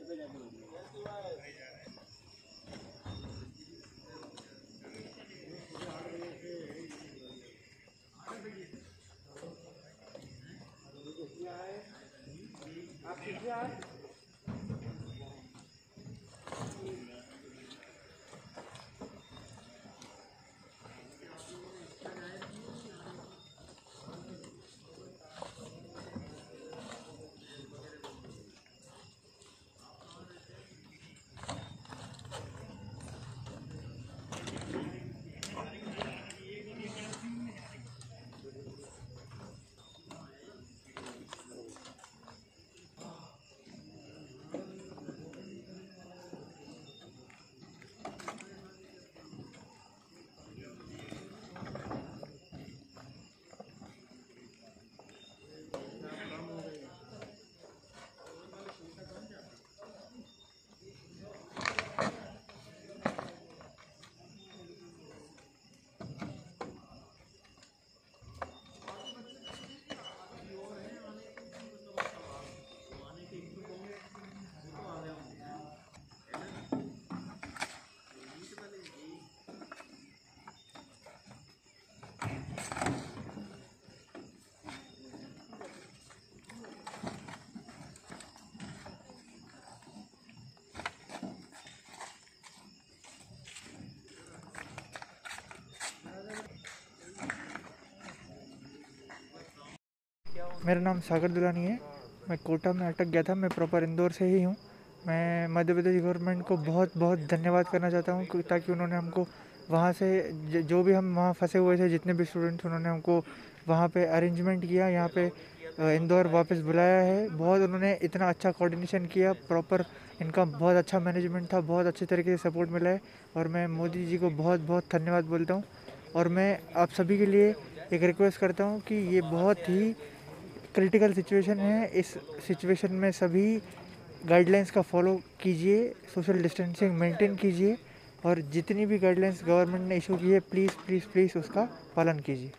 मेरा नाम सागर दुलानी है। मैं कोटा में अटक गया था। मैं प्रॉपर इंदौर से ही हूँ। मैं मध्य प्रदेश गवर्नमेंट को बहुत बहुत धन्यवाद करना चाहता हूँ ताकि उन्होंने हमको वहाँ से जो भी हम वहाँ फंसे हुए थे, जितने भी स्टूडेंट्स, उन्होंने हमको वहाँ पे अरेंजमेंट किया, यहाँ पे इंदौर वापस बुलाया है। बहुत उन्होंने इतना अच्छा कोऑर्डिनेशन किया, प्रॉपर इनका बहुत अच्छा मैनेजमेंट था, बहुत अच्छे तरीके से सपोर्ट मिला है और मैं मोदी जी को बहुत बहुत धन्यवाद बोलता हूँ। और मैं आप सभी के लिए एक रिक्वेस्ट करता हूँ कि ये बहुत ही क्रिटिकल सिचुएशन है। इस सिचुएशन में सभी गाइडलाइंस का फॉलो कीजिए, सोशल डिस्टेंसिंग मेंटेन कीजिए और जितनी भी गाइडलाइंस गवर्नमेंट ने इशू की है प्लीज़ प्लीज़ प्लीज़ उसका पालन कीजिए।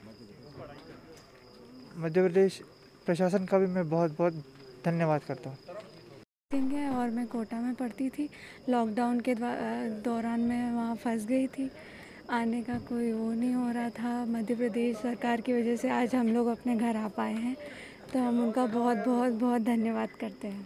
मध्य प्रदेश प्रशासन का भी मैं बहुत बहुत धन्यवाद करता हूँ। है और मैं कोटा में पढ़ती थी। लॉकडाउन के दौरान मैं वहाँ फंस गई थी। आने का कोई वो नहीं हो रहा था। मध्य प्रदेश सरकार की वजह से आज हम लोग अपने घर आ पाए हैं, तो हम उनका बहुत बहुत बहुत धन्यवाद करते हैं।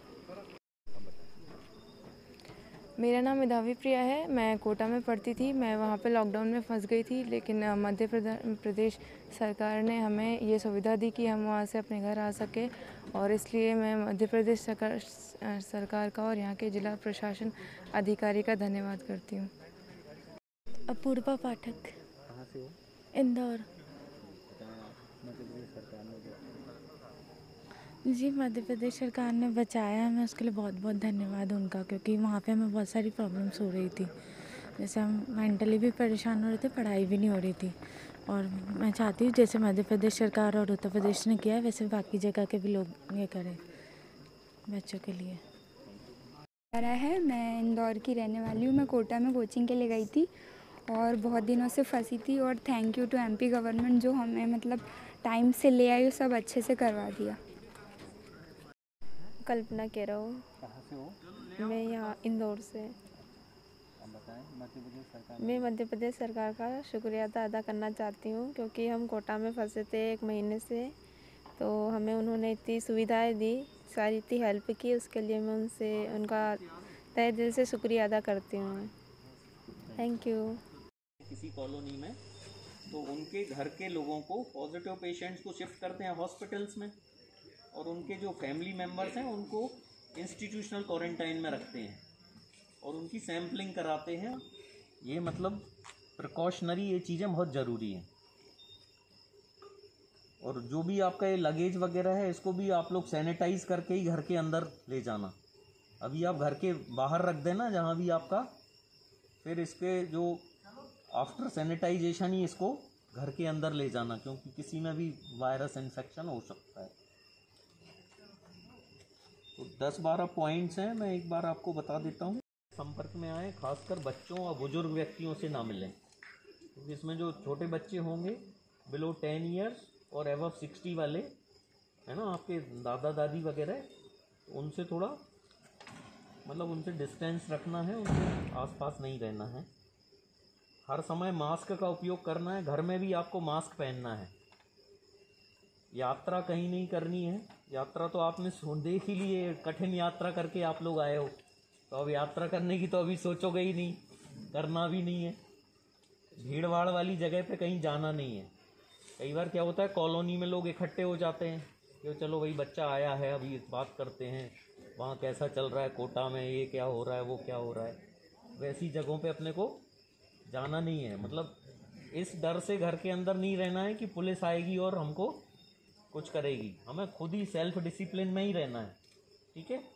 मेरा नाम मेधावी प्रिया है। मैं कोटा में पढ़ती थी। मैं वहाँ पे लॉकडाउन में फंस गई थी, लेकिन मध्य प्रदेश सरकार ने हमें ये सुविधा दी कि हम वहाँ से अपने घर आ सके, और इसलिए मैं मध्य प्रदेश सरकार का और यहाँ के जिला प्रशासन अधिकारी का धन्यवाद करती हूँ। अपूर्वा पाठक। कहाँ से हो? इंदौर। जी, मध्य प्रदेश सरकार ने बचाया है, मैं उसके लिए बहुत बहुत धन्यवाद उनका, क्योंकि वहाँ पे हमें बहुत सारी प्रॉब्लम्स हो रही थी। जैसे हम मेंटली भी परेशान हो रहे थे, पढ़ाई भी नहीं हो रही थी। और मैं चाहती हूँ जैसे मध्य प्रदेश सरकार और उत्तर प्रदेश ने किया है, वैसे बाकी जगह के भी लोग ये करें बच्चों के लिए। है, मैं इंदौर की रहने वाली हूँ। मैं कोटा में कोचिंग के लिए गई थी और बहुत दिनों से फंसी थी, और thank you to MP government जो हमें मतलब टाइम से ले आई और सब अच्छे से करवा दिया। कल्पना कह रहा हूँ। कहाँ से हो? मैं यहाँ इंदौर से। आप बताएं, मैं मध्य प्रदेश सरकार का शुक्रिया अदा करना चाहती हूँ, क्योंकि हम कोटा में फंसे थे 1 महीने से, तो हमें उन्होंने इतनी सुविधाएं दी, सारी इतनी हेल्प की, उसके लिए मैं उनका तहे दिल से शुक्रिया अदा करती हूँ। Thank you. किसी कॉलोनी में तो उनके घर के लोगों को, पॉजिटिव पेशेंट्स को शिफ्ट करते हैं हॉस्पिटल्स में, और उनके जो फैमिली मेम्बर्स हैं उनको इंस्टीट्यूशनल क्वारंटाइन में रखते हैं और उनकी सैम्पलिंग कराते हैं। ये मतलब प्रिकॉशनरी ये चीज़ें बहुत ज़रूरी हैं। और जो भी आपका ये लगेज वगैरह है, इसको भी आप लोग सैनिटाइज करके ही घर के अंदर ले जाना। अभी आप घर के बाहर रख देना जहाँ भी आपका, फिर इसके जो आफ्टर सैनिटाइजेशन ही इसको घर के अंदर ले जाना, क्योंकि किसी में भी वायरस इन्फेक्शन हो सकता है। तो 10-12 पॉइंट्स हैं, मैं एक बार आपको बता देता हूँ। संपर्क में आए, खासकर बच्चों और बुजुर्ग व्यक्तियों से ना मिलें, क्योंकि इसमें जो छोटे बच्चे होंगे बिलो 10 ईयर्स और एबव 60 वाले, है ना, आपके दादा दादी वगैरह, तो उनसे थोड़ा मतलब उनसे डिस्टेंस रखना है, उनके आसपास नहीं रहना है। हर समय मास्क का उपयोग करना है, घर में भी आपको मास्क पहनना है। यात्रा कहीं नहीं करनी है। यात्रा तो आपने देख ही ली है, कठिन यात्रा करके आप लोग आए हो, तो अब यात्रा करने की तो अभी सोचोगे ही नहीं, करना भी नहीं है। भीड़ भाड़ वाली जगह पे कहीं जाना नहीं है। कई बार क्या होता है, कॉलोनी में लोग इकट्ठे हो जाते हैं कि चलो भाई बच्चा आया है, अभी बात करते हैं, वहाँ कैसा चल रहा है, कोटा में ये क्या हो रहा है, वो क्या हो रहा है। वैसी जगहों पे अपने को जाना नहीं है। मतलब इस डर से घर के अंदर नहीं रहना है कि पुलिस आएगी और हमको कुछ करेगी। हमें खुद ही सेल्फ डिसिप्लिन में ही रहना है, ठीक है।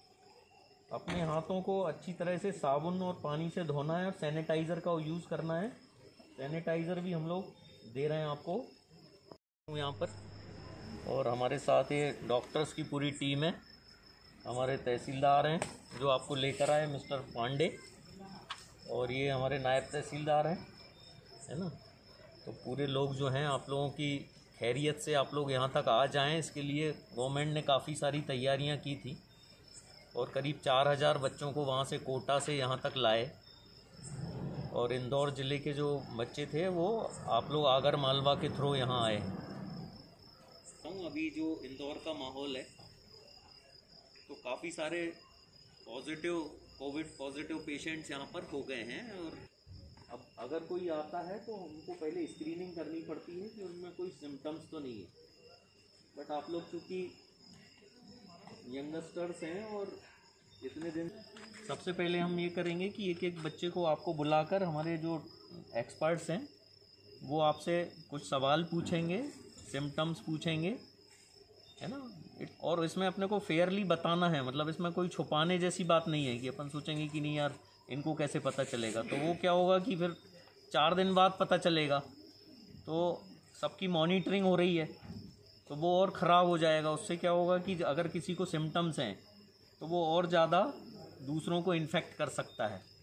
अपने हाथों को अच्छी तरह से साबुन और पानी से धोना है और सैनिटाइज़र का यूज़ करना है। सैनिटाइज़र भी हम लोग दे रहे हैं आपको यहाँ पर। और हमारे साथ ये डॉक्टर्स की पूरी टीम है। हमारे तहसीलदार हैं जो आपको लेकर आए, मिस्टर पांडे, और ये हमारे नायब तहसीलदार हैं, है ना। तो पूरे लोग जो हैं, आप लोगों की खैरियत से आप लोग यहाँ तक आ जाएं, इसके लिए गवर्नमेंट ने काफ़ी सारी तैयारियाँ की थी और करीब 4000 बच्चों को वहाँ से कोटा से यहाँ तक लाए। और इंदौर ज़िले के जो बच्चे थे वो आप लोग आगर मालवा के थ्रू यहाँ आए। अभी जो इंदौर का माहौल है, तो काफ़ी सारे कोविड पॉजिटिव पेशेंट्स यहाँ पर हो गए हैं। और अब अगर कोई आता है तो उनको पहले स्क्रीनिंग करनी पड़ती है कि उनमें कोई सिम्टम्स तो नहीं है। बट आप लोग चूँकि यंगस्टर्स हैं और इतने दिन, सबसे पहले हम ये करेंगे कि एक एक बच्चे को आपको बुलाकर हमारे जो एक्सपर्ट्स हैं वो आपसे कुछ सवाल पूछेंगे, सिम्टम्स पूछेंगे, है ना। और इसमें अपने को फेयरली बताना है, मतलब इसमें कोई छुपाने जैसी बात नहीं है कि अपन सोचेंगे कि नहीं यार इनको कैसे पता चलेगा। तो वो क्या होगा कि फिर 4 दिन बाद पता चलेगा, तो सबकी मॉनिटरिंग हो रही है तो वो और ख़राब हो जाएगा। उससे क्या होगा कि अगर किसी को सिम्टम्स हैं तो वो और ज़्यादा दूसरों को इन्फेक्ट कर सकता है।